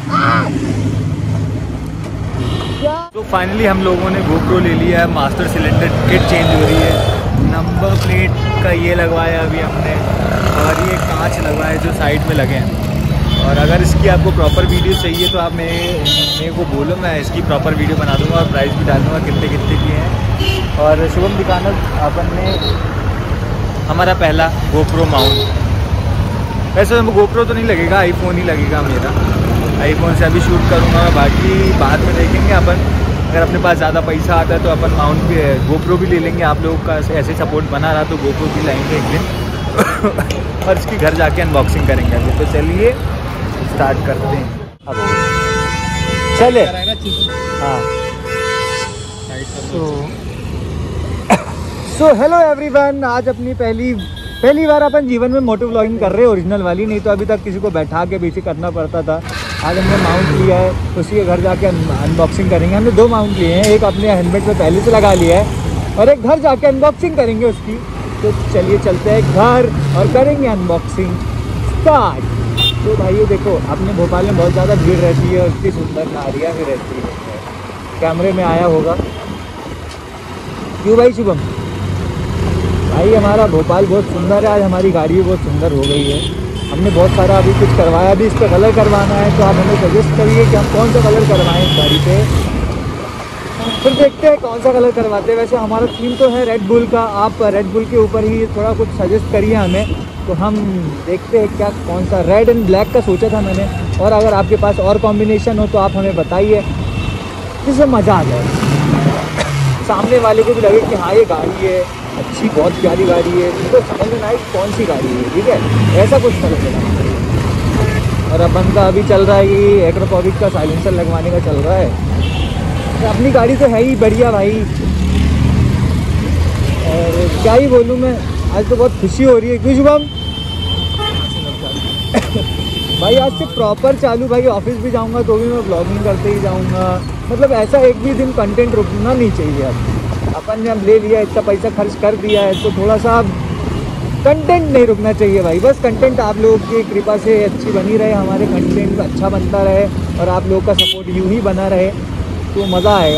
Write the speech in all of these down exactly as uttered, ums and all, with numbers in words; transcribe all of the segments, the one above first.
तो फाइनली हम लोगों ने गोप्रो ले लिया है, मास्टर सिलेंडर किट चेंज हो रही है, नंबर प्लेट का ये लगवाया अभी हमने, और ये कांच लगवाए जो साइड में लगे हैं। और अगर इसकी आपको प्रॉपर वीडियो चाहिए तो आप मेरे मेरे को बोलो, मैं इसकी प्रॉपर वीडियो बना दूंगा और प्राइस भी डाल दूंगा कितने कितने की हैं। और शुभम दिखाना अपन ने हमारा पहला गोप्रो माउंट। वैसे तो गोप्रो तो नहीं लगेगा, आईफोन ही लगेगा मेरा, आईफोन से अभी शूट करूँगा, बाकी बाद में देखेंगे अपन। अगर अपने पास ज़्यादा पैसा आता है तो अपन माउंट भी गोप्रो भी ले लेंगे। आप लोगों का ऐसे सपोर्ट बना रहा तो गोप्रो भी लाएंगे एक दिन और इसकी घर जाके अनबॉक्सिंग करेंगे अभी। तो चलिए स्टार्ट करते हैं अब, चले। हाँ, सो हेलो एवरीवन, आज अपनी पहली पहली बार अपन जीवन में मोटो व्लॉगिंग कर रहे हैं, ओरिजिनल वाली, नहीं तो अभी तक किसी को बैठा के पीछे करना पड़ता था। आज हमने माउंट लिया है, उसी के घर जाके अनबॉक्सिंग करेंगे। हमने दो माउंट लिए हैं, एक अपने हेलमेट में पहले से लगा लिया है और एक घर जाके अनबॉक्सिंग करेंगे उसकी। तो चलिए चलते हैं घर और करेंगे अनबॉक्सिंग स्टार्ट। तो भाइयों देखो, अपने भोपाल में बहुत ज़्यादा भीड़ रहती है और इतनी सुंदर नारियाँ भी रहती है। कैमरे में आया होगा क्यों भाई शुभम? भाई हमारा भोपाल बहुत सुंदर है, आज हमारी गाड़ी भी बहुत सुंदर हो गई है। हमने बहुत सारा अभी कुछ करवाया, अभी इस पर कलर करवाना है, तो आप हमें सजेस्ट करिए कि हम कौन सा कलर करवाएं इस गाड़ी पे, फिर देखते हैं कौन सा कलर करवाते हैं। वैसे हमारा थीम तो है रेड बुल का, आप रेड बुल के ऊपर ही थोड़ा कुछ सजेस्ट करिए हमें, तो हम देखते हैं क्या कौन सा। रेड एंड ब्लैक का सोचा था मैंने, और अगर आपके पास और कॉम्बिनेशन हो तो आप हमें बताइए, जिससे मज़ा आ जाए, सामने वाले को भी लगे कि हाँ ये गाड़ी है अच्छी, बहुत प्यारी गाड़ी है, तो समझ में आए कौन सी गाड़ी है, ठीक है, ऐसा कुछ कर देना। और अपन का अभी चल रहा है कि एक्रोपोविक का साइलेंसर लगवाने का चल रहा है। तो अपनी गाड़ी तो है ही बढ़िया भाई, और क्या ही बोलूँ मैं, आज तो बहुत खुशी हो रही है। क्यों शुभम? भाई आज से प्रॉपर चालू, भाई ऑफिस भी जाऊँगा तो भी मैं ब्लॉगिंग करते ही जाऊँगा, मतलब ऐसा एक भी दिन कंटेंट रुकना नहीं चाहिए। अब अपन ने अब ले लिया, इतना पैसा खर्च कर दिया है, तो थोड़ा सा कंटेंट नहीं रुकना चाहिए भाई। बस कंटेंट आप लोगों की कृपा से अच्छी बनी रहे, हमारे कंटेंट अच्छा बनता रहे और आप लोगों का सपोर्ट यूँ ही बना रहे तो मज़ा आएगा।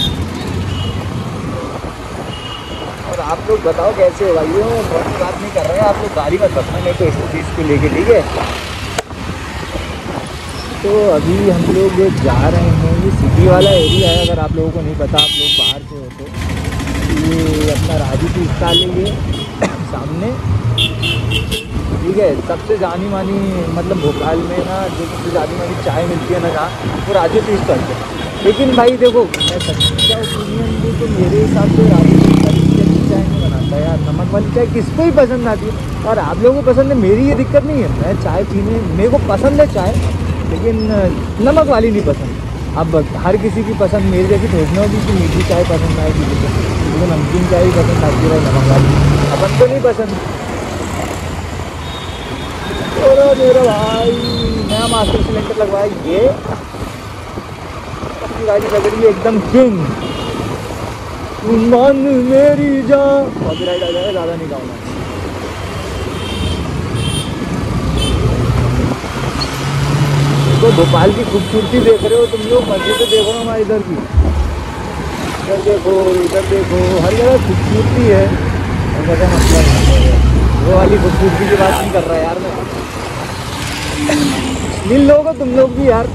और आप लोग बताओ कैसे हो भाइयों, बहुत बात नहीं कर रहे हैं आप लोग, गाड़ी मत रखना नहीं तो इस चीज़ को लेके, ठीक है। तो अभी हम लोग जा रहे हैं, ये सिटी वाला एरिया है, अगर आप लोगों को नहीं पता, आप लोग बाहर से हो तो ये अपना राजू टी स्टॉल है ये सामने, ठीक है। सबसे जानी मानी, मतलब भोपाल में ना जो सबसे जानी मानी चाय मिलती है ना जहाँ, वो राजू टी स्टॉल है। लेकिन भाई देखो, मैं सच्चा ओपिनियन दूँ तो मेरे हिसाब से राजू टी स्टॉल की चाय नहीं बनाता यार, नमक वाली चाय किसको ही पसंद आती है, और आप लोगों को पसंद है, मेरी ये दिक्कत नहीं है। मैं चाय पीने, मेरे को पसंद है चाय, लेकिन नमक वाली नहीं पसंद। अब हर किसी की पसंद मेरी जैसी थोड़ी ना होगी कि मीठी चाय पसंद आए किसी को, किसी को नमकीन चाय भी पसंद आती है, नमक वाली अपन को नहीं पसंद। और मेरा भाई नया मास्टर सिलेंडर लगवाया, ये अपनी गाड़ी लग रही है एकदम किंग, मान मेरी जान। कॉपीराइट आ जाएगा, ज़्यादा नहीं गाऊंगा। तो भोपाल की खूबसूरती देख रहे हो तुम लोग, मजे से देखो ना हमारे इधर की, इधर देखो इधर देखो, हर जगह खूबसूरती है। जगह मतलब वो वाली खूबसूरती की बात नहीं कर रहा यार मैं, मिल लोगे तुम लोग भी यार।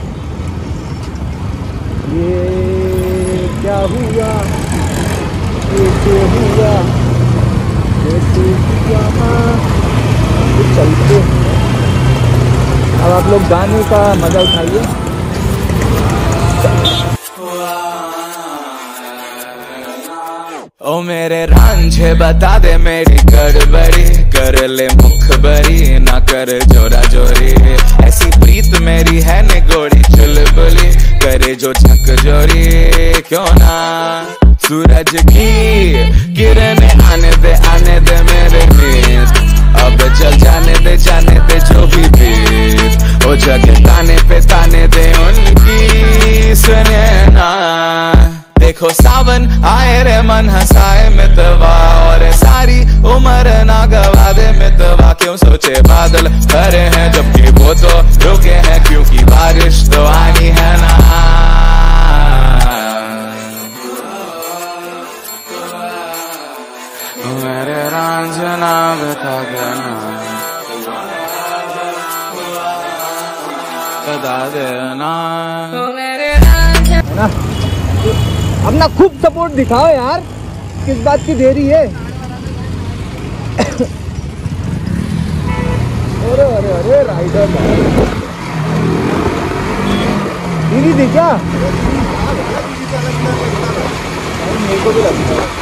ये क्या हुआ, कैसे हुआ, कैसे हुआ, तो चलते हैं। अब आप लोग गाने का मजा उठाइए। ओ मेरे रांझे बता दे मेरी गड़बड़ी, कर ले मुखबरी ना कर जोरा जोरी, ऐसी प्रीत मेरी है निगोड़ी चुलबुली, करे जो झक जोरी क्यों ना। सूरज की किरण आने दे आने दे मेरे मीत, अब चल जाने दे जाने दे जो भी बीत, ओ जगह ताने पे ताने दे उनकी सुने ना। देखो सावन आए रे मन हंसाए मितवा, और सारी उम्र ना गवा दे मितवा, क्यों सोचे बादल भरे हैं जबकि वो तो रुके हैं, क्योंकि बारिश तो बता देना है ना। अपना खूब सपोर्ट दिखाओ यार, किस बात की देरी है। अरे अरे अरे राइडर दीदी थी क्या? मेरे को भी लगता है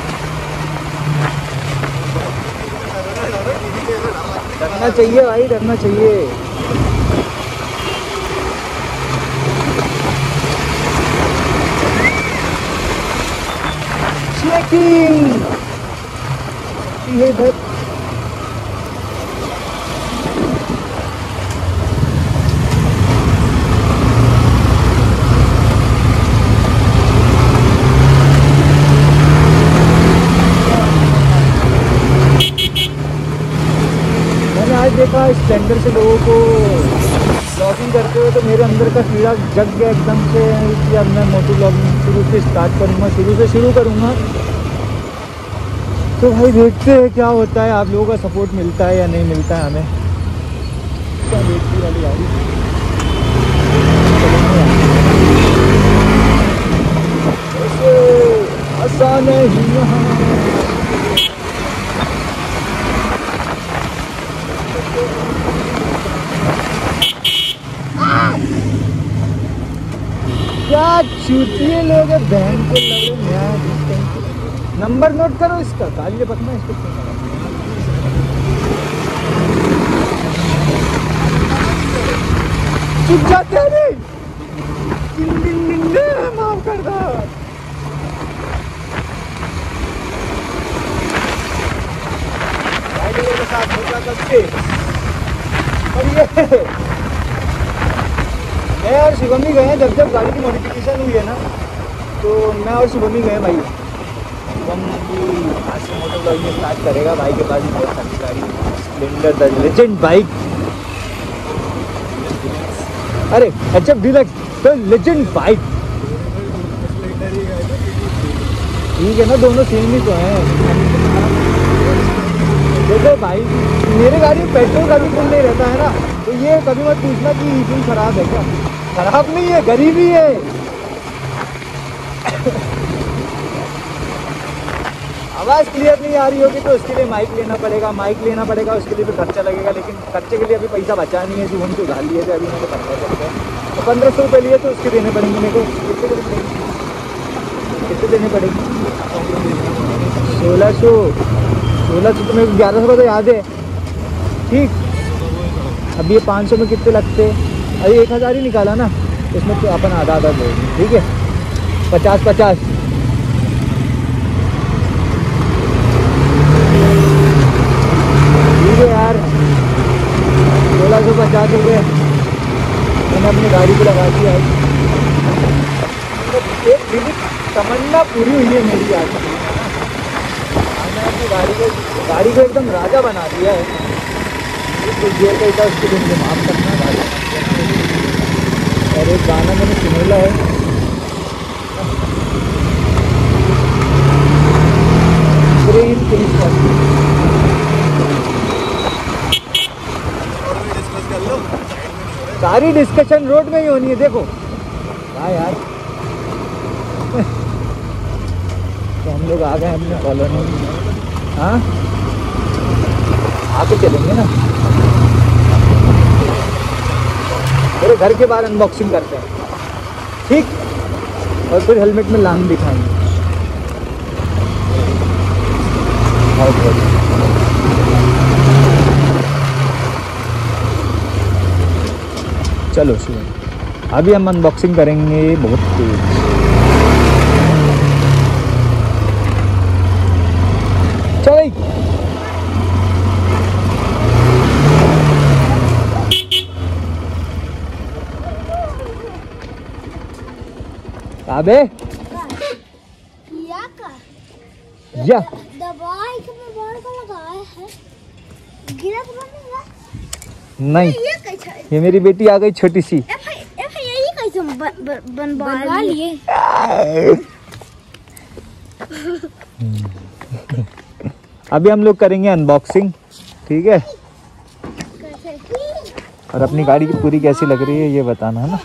रखना चाहिए भाई, रखना चाहिए। चेकिंग ये इधर देखा स्प्लेंडर से लोगों को ब्लॉगिंग करते हुए, तो मेरे अंदर का कीड़ा जग गया एकदम से कि अब मैं मोटो ब्लॉगिंग शुरू से स्टार्ट करूँगा, शुरू से शुरू करूँगा। तो भाई देखते हैं क्या होता है, आप लोगों का सपोर्ट मिलता है या नहीं मिलता है हमें। क्या देखती वाली गाड़ी आसान है। क्या चूतिए लोग हैं, बहन को लगे न्याय। नंबर नोट करो इसका, काली पकना इसको। चुप जाते हैं, माफ कर दो। के साथ होगा करके और ये मैं और शिवम भी गए हैं। जब जब गाड़ी की मॉडिफिकेशन हुई है ना, तो मैं और शिवम ही गए भाई। शिवम की आज से मोटर ब्लॉगिंग स्टार्ट करेगा। भाई के पास बहुत सारी गाड़ी, स्प्लेंडर द लेजेंड बाइक। अरे अच्छा डिलक्स तो लेजेंड बाइक ठीक है ना, दोनों सेम ही तो हैं। देखो भाई मेरे गाड़ी में पेट्रोल का भी फुल नहीं रहता है ना, तो ये कभी मत पूछना कि इंजन खराब है क्या। खराब नहीं है, गरीबी है। आवाज़ क्लियर नहीं आ रही होगी तो उसके लिए माइक लेना पड़ेगा, माइक लेना पड़ेगा उसके लिए भी खर्चा लगेगा। लेकिन खर्चे के लिए अभी पैसा बचा नहीं है। शिवम से उधार लिए थे, अभी मैंने पंद्रह सौ रुपये तो पंद्रह सौ रुपये लिए तो उसके देने पड़ेंगे मेरे को। कितने देने पड़ेंगे? सोलह सौ सोलह सौ तो मेरे को ग्यारह सौ का तो याद है। ठीक, अब ये पाँच सौ में कितने लगते? अभी एक हज़ार ही निकाला ना, इसमें तो अपन आधा आधा देंगे। ठीक है, पचास पचास ठीक है यार। सोलह सौ पचास रुपये मैंने अपनी गाड़ी को लगा दिया है। एक दिन तमन्ना पूरी हुई है मेरी आज। मैंने अपनी गाड़ी को गाड़ी को एकदम राजा बना दिया है। कुछ देर का उसके दिन माफ करना गाड़ी। और एक गाना मैंने सुनेला है, प्रेम क्रिसमस। सारी डिस्कशन रोड में ही होनी है। देखो हाँ यार तो हम लोग आ गए अपने कॉलोनी। हाँ आके चलेंगे ना, मेरे घर के बाहर अनबॉक्सिंग करते हैं। ठीक, और फिर हेलमेट में लांग दिखाएंगे। चलो सुनो, अभी हम अनबॉक्सिंग करेंगे बहुत तेज। चलो अबे क्या का या दवाई के में बाल का लगाया है, गिरा तो बनेगा नहीं। ये कैसा है? ये मेरी बेटी आ गई छोटी सी। ए भाई ए भाई यही कैसे बन बन बनवा लिए? अभी हम लोग करेंगे अनबॉक्सिंग। ठीक है, और अपनी गाड़ी की पूरी कैसी लग रही है ये बताना है ना।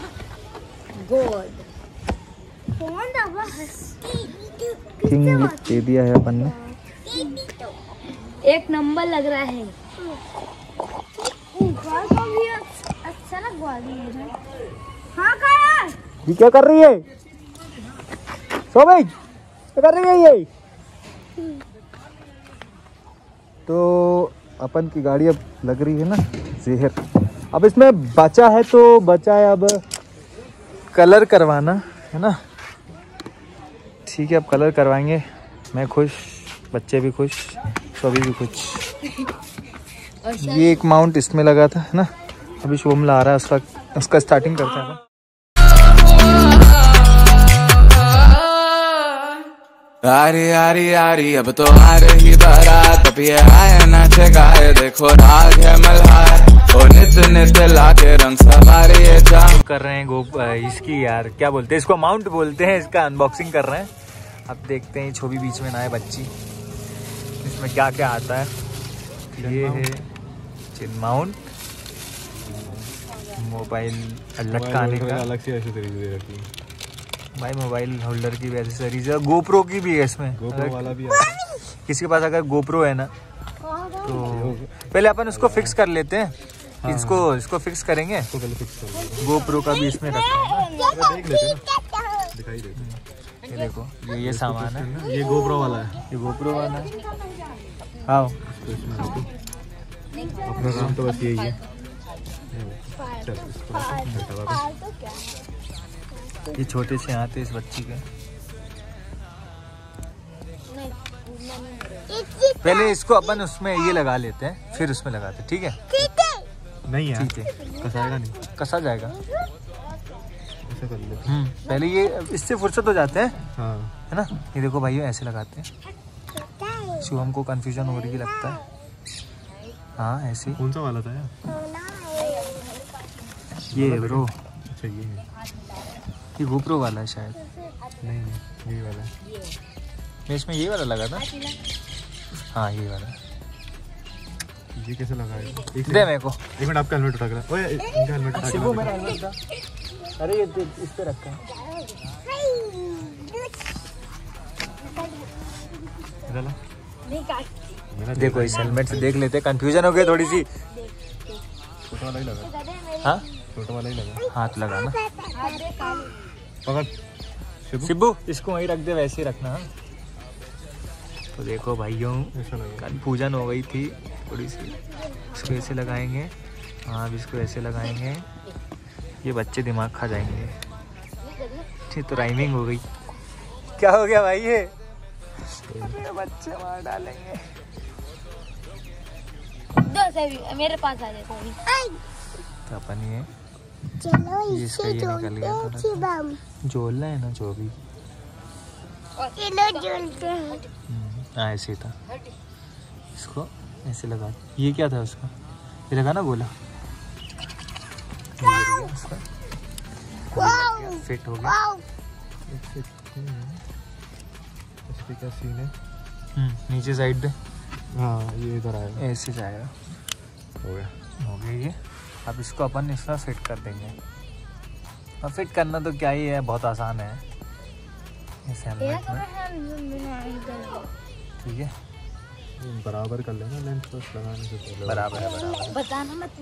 किंग लुक दे दिया है अपन ने। एक नंबर लग रहा है। अच्छा ना ग्वाली। हाँ क्या ये क्या कर रही है सोबी, क्या कर रही है ये? तो अपन की गाड़ी अब लग रही है ना जहर। अब इसमें बचा है तो बचा है अब कलर करवाना है ना। ठीक है अब कलर करवाएंगे। मैं खुश, बच्चे भी खुश, सभी भी खुश। ये एक माउंट इसमें लगा था है ना। अभी शुभम ला रहा है उसका उसका स्टार्टिंग करते हैं। आरी आरी आरी अब तो आ रही बारात, अब ये आए नाचे गाए देखो राग है मल्हार, ओ नित नित लाके रंग सवारी ये जाम कर रहे हैं गोप इसकी यार क्या बोलते हैं इसको, माउंट बोलते हैं। इसका अनबॉक्सिंग कर रहे हैं। अब देखते हैं छोबी बीच में ना है बच्ची, इसमें क्या क्या आता है। ये है चिन माउंट, मोबाइल लटकाने का अलग से एक्सेसरीज दे रखी है भाई, मोबाइल होल्डर की भी एक्सेसरीज है, गोप्रो की भी है इसमें। गोप्रो वाला भी आता है। किसी के पास अगर गोप्रो है ना तो पहले अपन उसको फिक्स कर लेते हैं। हाँ, इसको हाँ। इसको फिक्स करेंगे तो पहले फिक्स कर लेंगे। गोप्रो का भी इसमें रखा है ना, देख लेते हैं ना, दिखाई देते। ये देखो ये ये सामान है, ये गोप्रो वाला है, ये गोप्रो वाला है। आओ अपना काम तो बस यही है। चल ये छोटे से आते इस बच्ची के। पहले इसको अपन उसमें ये लगा लेते हैं फिर उसमें लगाते हैं, ठीक है? नहीं है, ठीक है, कसाएगा नहीं, कसा जाएगा। ऐसे कर ले। हम्म पहले ये इससे फुर्सत हो जाते हैं हाँ है ना। ये देखो भाइयों ऐसे लगाते हैं। शुभम को कंफ्यूजन हो रही लगता है। हाँ ऐसे। कौन सा वाला था यार? ये ब्रो, अच्छा ये है, ये गोप्रो वाला है शायद। नहीं नहीं ये वाला है। मैं इसमें ये वाला लगा था। हाँ ये वाला। ये कैसे लगाएगा? दे मेरे को एक मिनट, आपका हेलमेट उठा कर। ओए इनका हेलमेट उठा शिबू मेरा हेलमेट था। अरे ये इस पे रखा है। देखो इस हेलमेट से देख लेते, कंफ्यूजन हो गई थोड़ी सी। छोटा वाला ही लगा। हाँ छोटा वाला ही लगा। हाथ लगा ना। पकड़ शिबू, इसको वहीं रख दे, वैसे ही रखना। हाँ तो देखो भाइयों कंफ्यूजन हो गई थी थोड़ी सी। इसको ऐसे लगाएंगे, हाँ अब इसको ऐसे लगाएंगे। ये बच्चे दिमाग खा जाएंगे। ठीक तो राइमिंग हो गई। क्या हो गया भाई? ये बच्चे मार डालेंगे। दो से भी मेरे पास आ जाए तो अपन ये चलो इसका ये निकल गया थोड़ा। जोड़ना है ना जो भी। चलो जोड़ते हैं। हाँ ऐसे ही था। इसको ऐसे लगा। ये क्या था उसका? ये लगा ना बोला। फिट हो गया। इसके क्या सीन है? हम्म नीचे साइड पे। हाँ ये इधर आएगा, ऐसे जाएगा। हो गया हो गया ये। अब इसको अपन इसमें फिट कर देंगे। और फिट करना तो क्या ही है, बहुत आसान है इस हेलमेट में। ठीक है बराबर कर लेना लेंस बस लगाने से पहले। बराबर है बराबर। बताना मत।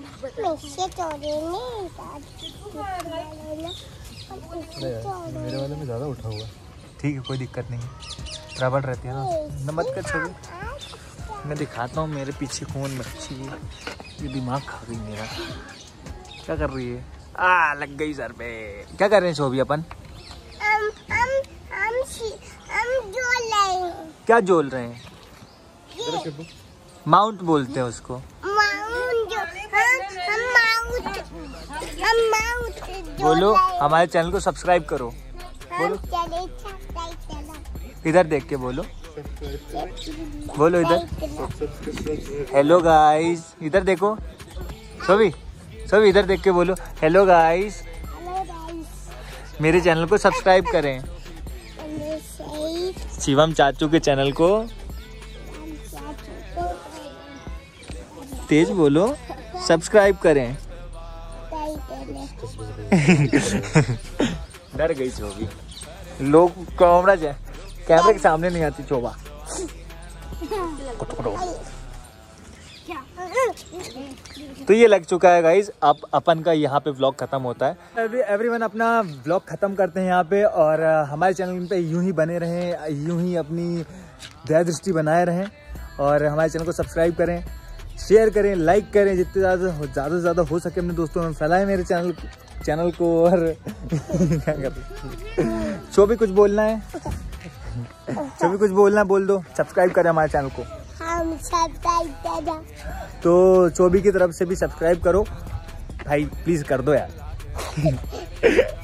मेरे वाले में ज़्यादा उठा हुआ। ठीक है कोई दिक्कत नहीं है, रबड़ रहती है ना। न मत कर छोड़ी, मैं दिखाता हूँ। मेरे पीछे कौन बच्ची है, ये दिमाग खा गई मेरा। क्या कर रही है? आ लग गई सर पे। क्या कर रहे हैं छोबी अपन? हम हम हम हम जोल रहे हैं। क्या जोल रहे हैं? माउंट बोलते हैं उसको। माउंट। हम हम माउंट हम माउंट बोलो हमारे चैनल को सब्सक्राइब करो। बोलो इधर देख के बोलो। बोलो इधर। हेलो गाइस, इधर देखो। सभी सभी इधर देख के बोलो हेलो गाइस। मेरे चैनल को सब्सक्राइब करें। शिवम चाचू के चैनल को तेज बोलो, सब्सक्राइब करें। डर गई चोबी, लोग कैमरा जाए कैमरे के सामने नहीं आती चोबा। तो ये लग चुका है गाइज, अब अपन का यहाँ पे व्लॉग खत्म होता है। एवरीवन अपना व्लॉग खत्म करते हैं यहाँ पे, और हमारे चैनल पे यूं ही बने रहें, यूं ही अपनी दया दृष्टि बनाए रहें, और हमारे चैनल को सब्सक्राइब करें, शेयर करें, लाइक करें, जितने ज़्यादा ज़्यादा से ज़्यादा हो सके अपने दोस्तों में फैलाएं मेरे चैनल चैनल को। और क्या कर जो भी कुछ बोलना है, जो भी कुछ बोलना बोल दो, सब्सक्राइब करें हमारे चैनल को। हम सब्सक्राइब कर तो चोबी की तरफ से भी सब्सक्राइब करो भाई, प्लीज़ कर दो यार।